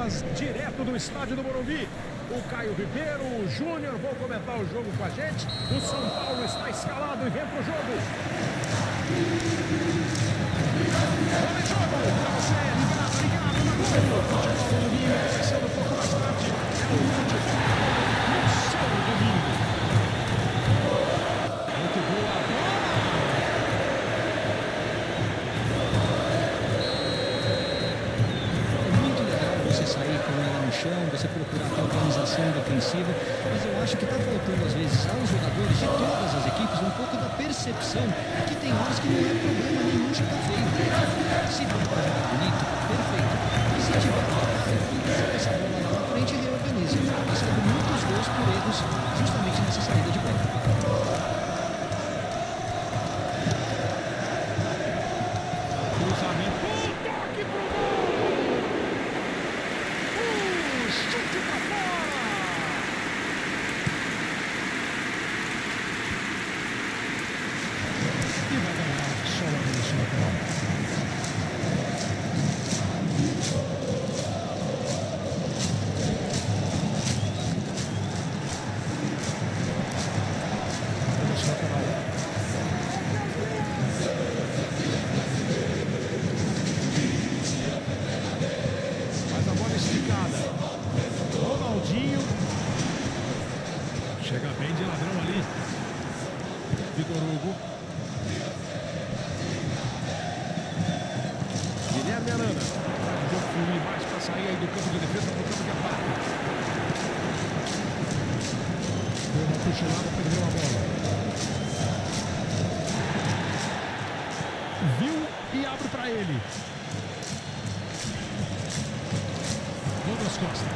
bolas direto do estádio do Morumbi. O Caio Ribeiro, o Júnior vão comentar o jogo com a gente. O São Paulo está escalado e vem pro jogo. Olha o jogo pra você, ligado na Globo. Futebol no domingo, começando um pouco mais tarde. É o futebol no seu domingo. Muito boa bola. É muito legal você sair com ela no chão, você procurar ter organização defensiva, mas eu acho que está faltando às vezes aos jogadores de todas as equipes um pouco da percepção que tem horas que não é problema nenhum chutar feio. Se der para jogar bonito, perfeito. Mas se tiver joga essa bola lá na frente e reorganiza. Recebe muitos gols por erros justamente nessa saída de bola. Cruzamento, toque pro gol! Chute pra fora! E vai ganhar só a posição lateral. Posição lateral. Faz a bola esticada. Ronaldinho. Chega bem de ladrão ali. Vitor Hugo. Guilherme Arana. O jogo fluir mais para sair aí do campo de defesa para o campo de ataque. Deu uma cochilada, perdeu a bola. Viu e abre para ele. Douglas Costa.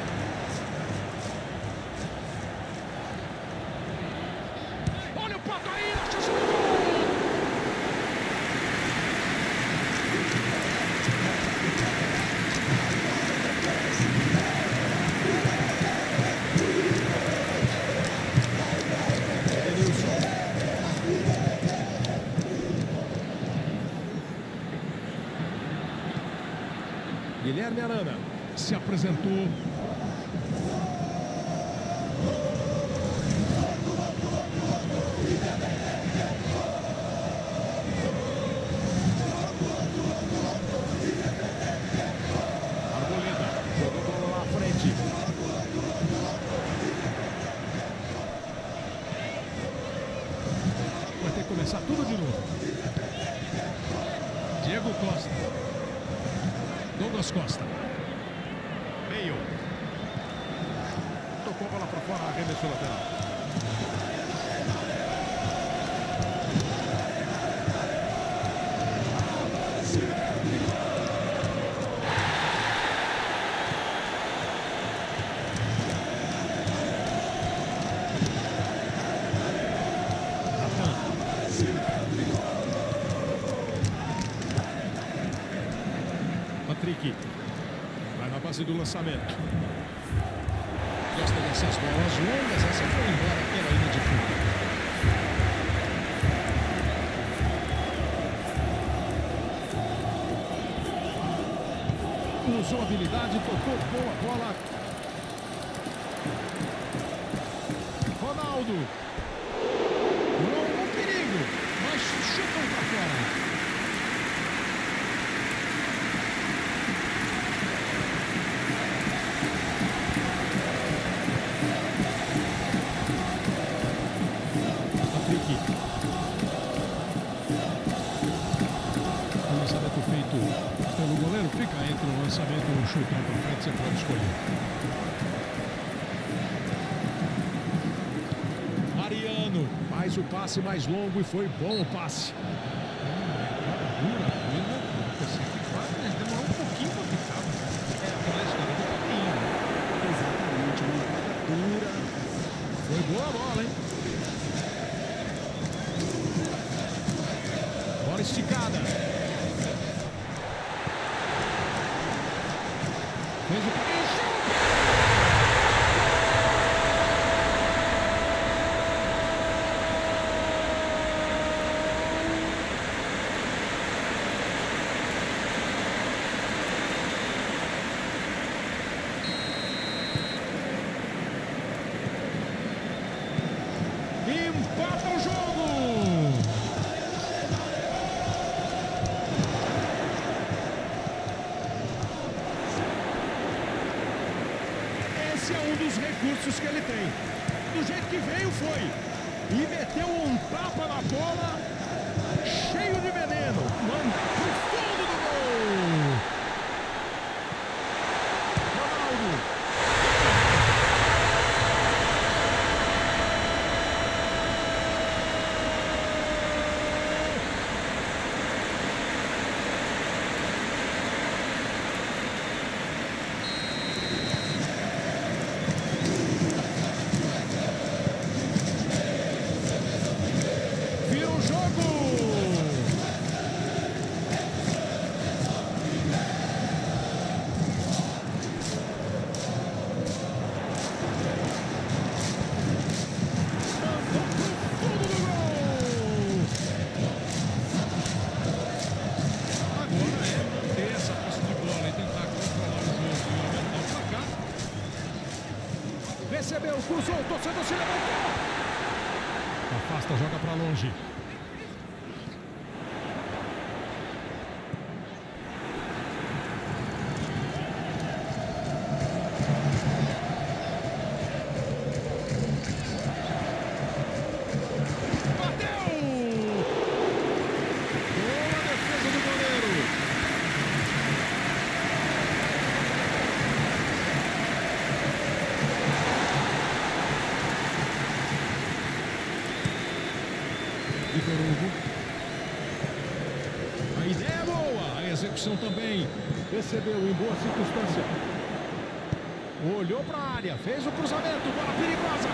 Olha o pato aí, a chance do gol! Edenilson. Guilherme Arana se apresentou. Arboleda jogou a bola lá à frente. Vai ter que começar tudo de novo. Diego Costa. Douglas Costa. Meio. Tocou a bola para fora, arremessou lateral. Natan. Patrick. Vai na base do lançamento. Gosta dessas bolas longas. Essa foi embora pela linha de fundo. Usou habilidade, tocou boa bola. Ronaldo. Longo perigo, mas chutam para fora. O lançamento feito pelo goleiro fica entre o lançamento e o chutão para frente, você pode escolher. Mariano faz o passe mais longo e foi bom o passe. Demorou um pouquinho para ficar. Aquela história do pouquinho. Exatamente, uma entrada dura. Foi boa a bola, hein? Bola esticada. Fez o caminho. Esse é um dos recursos que ele tem. Do jeito que veio, foi. E meteu um tapa na bola, cheio de veneno. Manda pro fundo do gol. Ronaldo. Recebeu, cruzou, o torcedor se levantou. Afasta, joga pra longe. Bateu! Boa defesa do goleiro. Vitor Hugo. A ideia é boa, a execução também. Recebeu em boa circunstância. Olhou para a área, fez o cruzamento, bola perigosa.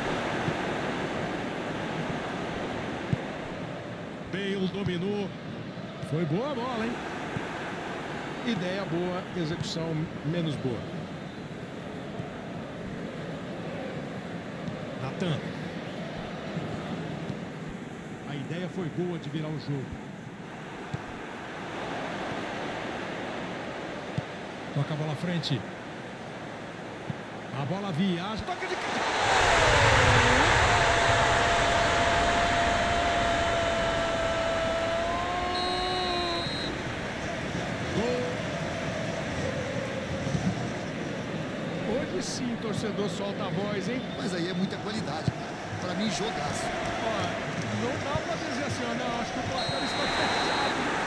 Bale dominou. Foi boa a bola, hein? Ideia boa, execução menos boa. Natan. A ideia foi boa de virar o jogo. Toca a bola à frente. A bola viaja. Toca de... Hoje sim, torcedor solta a voz, hein? Mas aí é muita qualidade, cara. Pra mim, jogaço. Ó, não dá pra dizer assim, ó, não, acho que o placar está fechado.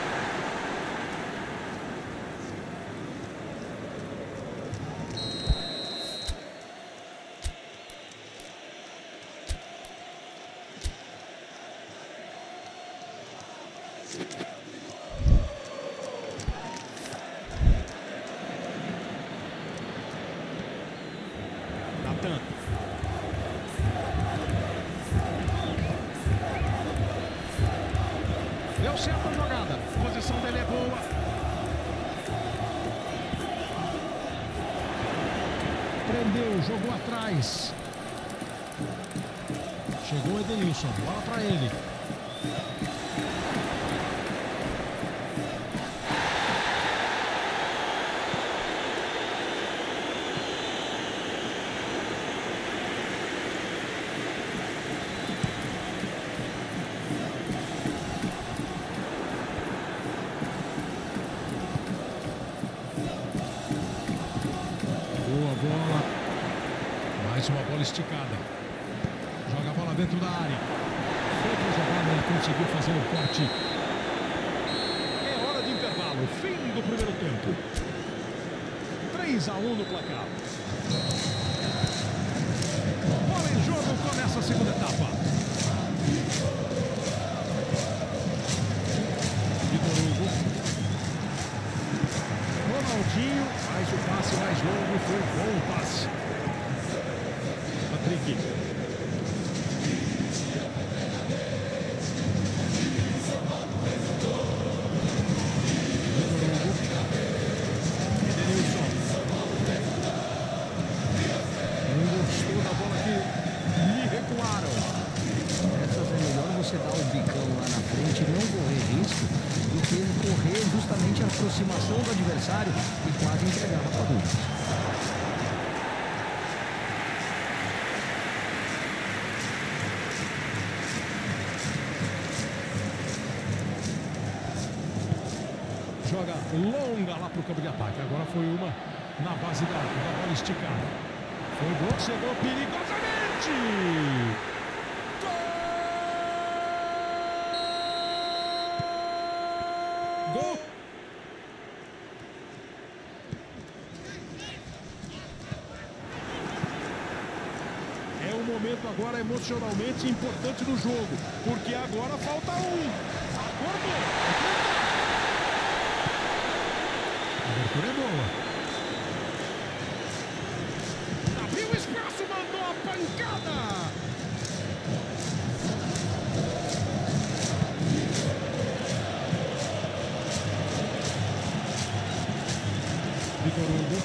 Natan. Deu certo a jogada. A posição dele é boa. Prendeu, jogou atrás. Chegou o Edenilson. Bola pra ele. Boa bola. Mais uma bola esticada. Joga a bola dentro da área. Foi para a jogada, ele conseguiu fazer o corte. É hora de intervalo. Fim do primeiro tempo. 3-1 no placar. Bola em jogo, começa a segunda etapa. Vitor Hugo. Ronaldinho faz o passe mais longo e foi um bom passe. Patrick. Vitor Hugo. Edenilson. Não gostou da bola que lhe recuaram. Essas é melhor você dar o bicão lá na frente e não correr risco do que correr justamente a aproximação do adversário e quase entregar a rapadura. Joga longa lá para o campo de ataque. Agora foi uma na base da bola esticada. Foi bom, chegou perigosamente. Gol! Gol! É um momento agora emocionalmente importante do jogo, porque agora falta um. Acordou! A abertura é boa. Abriu espaço, mandou a pancada. Vitor Hugo.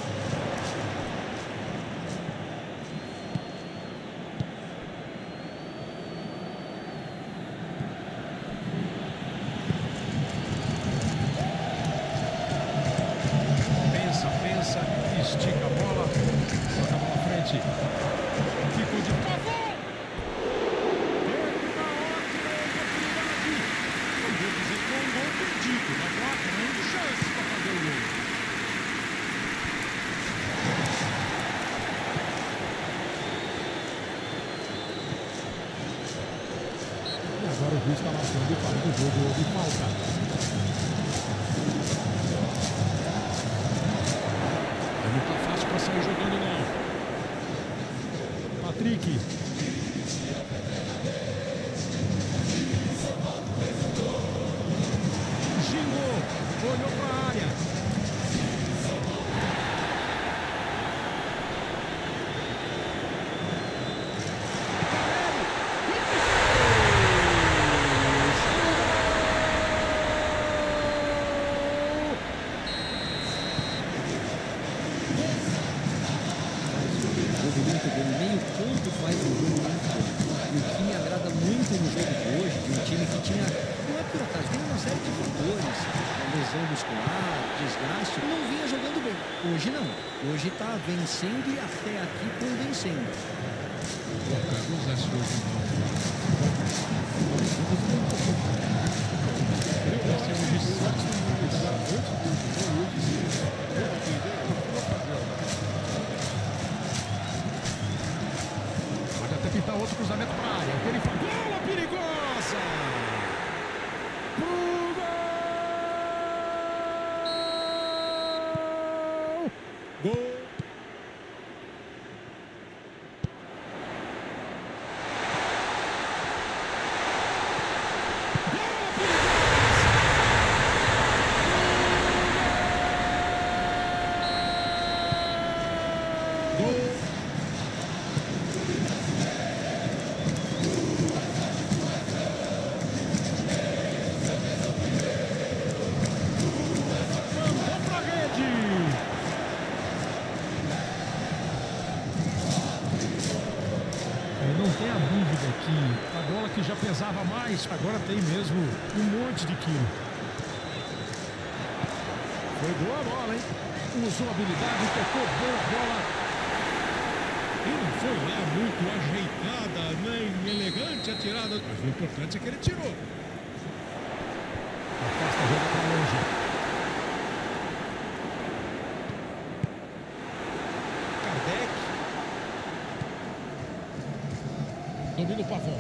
Pensa, estica a bola, toca a bola à frente. Ficou de pavão. Teve uma ótima oportunidade. Não vou dizer que é um gol perdido, mas uma grande chance para fazer o gol. E agora o juiz está marcando o para do jogo de falta. Não tá fácil para sair jogando, não. Patrick. Gingou. Olhou para a área. Muito bom, meio campo faz um jogo muito bom. E o que me agrada muito no jogo de hoje, de um time que tinha, não é por acaso, tem uma série de fatores, lesão muscular, desgaste, não vinha jogando bem. Hoje não, hoje está vencendo e até aqui convencendo. O Carlos é surdo, não. Pode até pintar outro cruzamento para a área. Ele faz bola perigosa. Pro gol. Gol. Não tem a dúvida que a bola que já pesava mais, agora tem mesmo um monte de quilo. Foi boa a bola, hein? Usou a habilidade, tocou boa bola. E não foi lá muito ajeitada, nem elegante a tirada. Mas o importante é que ele tirou. Afasta a joga para longe. Kardec. Domina o Pavão.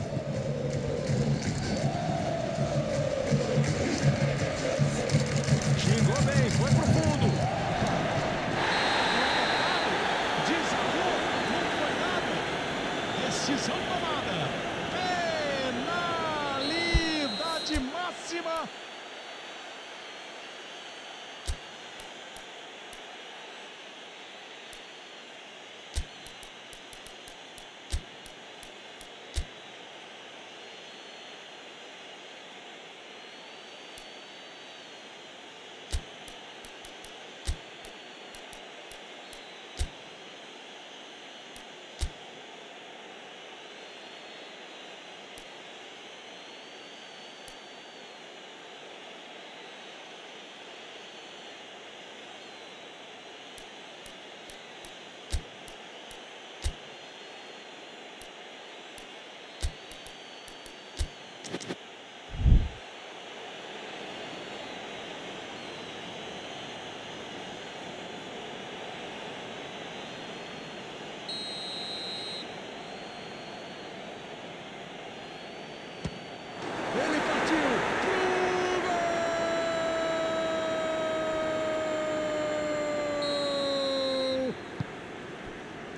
Xingou bem, foi pro fundo. Desarmou, não foi nada. Decisão tomada. Penalidade máxima.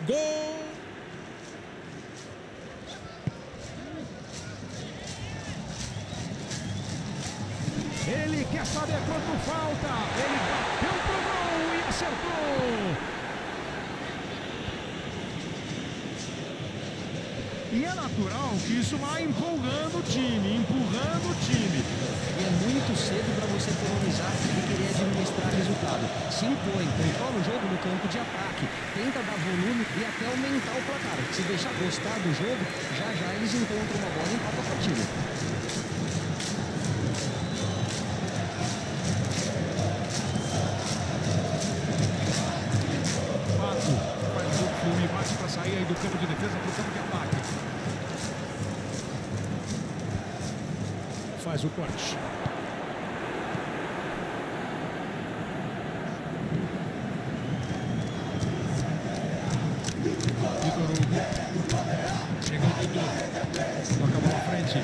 Gol! Ele quer saber quanto falta. Ele bateu pro gol e acertou. E é natural que isso vai empolgando o time, empurrando o time. E é muito cedo para você economizar e querer administrar resultado. Se impõe, controla o jogo no campo de ataque, tenta dar volume e até aumentar o placar. Se deixar gostar do jogo, já já eles encontram uma bola e empatam a partida. Pato faz o jogo fluir, bate para sair aí do campo de defesa para o campo de ataque. Faz o corte. Vitor Hugo. Chega o Dudu. Toca a bola à frente.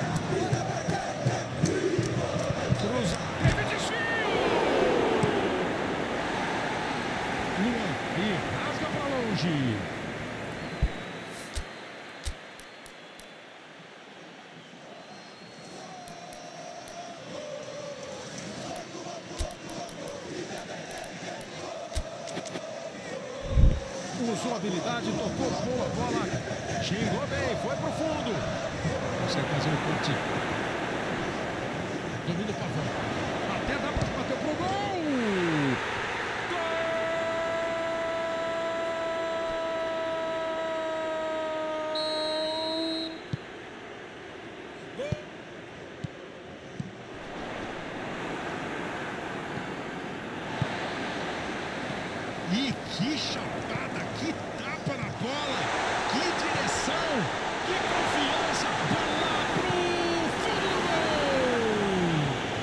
Cruza. Teve desvio. Luan. E rasga para longe. Usou a habilidade, tocou boa bola, chegou bem, foi pro fundo. Consegue fazer o corte. Domínio do Pavão. Até dá para bater pro gol. Gol! E que chapada, que tapa na bola, que direção, que confiança, bola pro fundo do gol!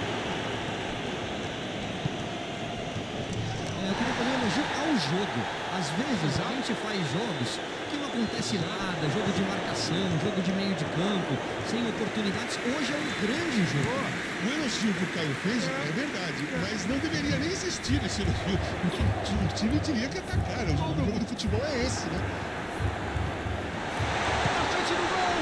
Eu queria fazer um elogio ao jogo. Às vezes a gente faz jogos que não acontece nada, jogo de marcação, jogo de meio de campo, sem oportunidades. Hoje é um grande jogo. O elogio que o Caio fez é verdade, mas não deveria nem existir esse elogio. O time teria que atacar. O jogo de futebol é esse, né? Na frente do gol!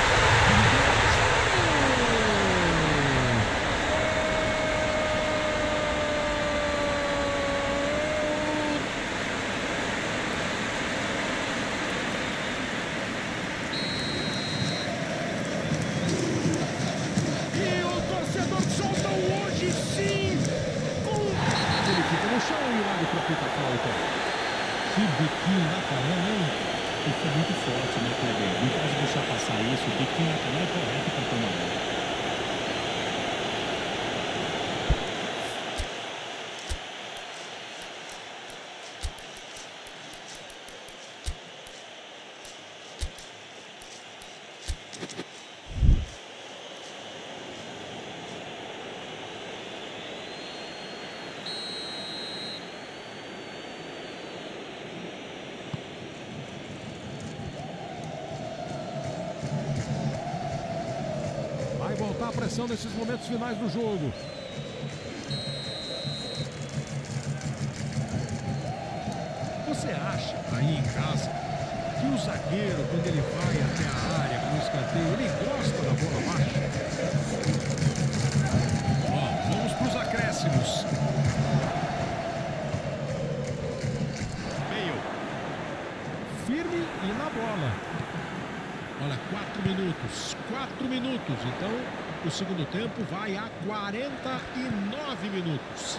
E o torcedor solta hoje sim! Ele fica no chão e o árbitro apita a falta. Que biquinho na canela, hein? Isso é muito forte, né, Kleber? Não pode deixar passar isso. O biquinho na canela é correto para tomar bola. Vai voltar a pressão nesses momentos finais do jogo. Você acha, aí em casa, que o zagueiro, quando ele vai até a área com o escanteio, ele gosta da bola baixa? Ó, vamos para os acréscimos. Bale. Firme e na bola. Olha, 4 minutos. 4 minutos. Então, o segundo tempo vai a 49 minutos.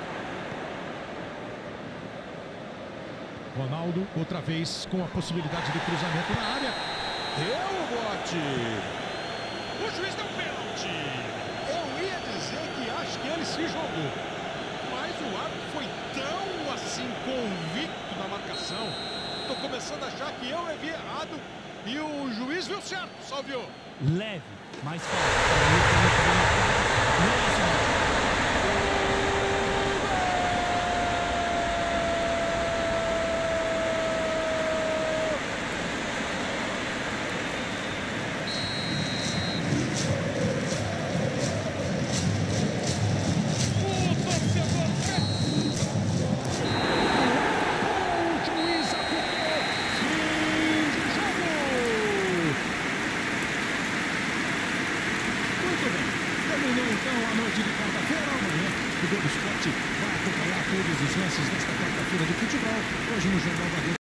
Ronaldo, outra vez, com a possibilidade de cruzamento na área. Deu o bote. O juiz deu pênalti. Eu ia dizer que acho que ele se jogou. Mas o árbitro foi tão, assim, convicto na marcação. Tô começando a achar que eu vi errado. E o juiz viu certo, só viu. Leve, mais forte. O juiz apitou. tarde de quarta-feira. Amanhã o Globo Esporte vai acompanhar todos os lances desta quarta-feira do futebol. Hoje no Jornal da Globo.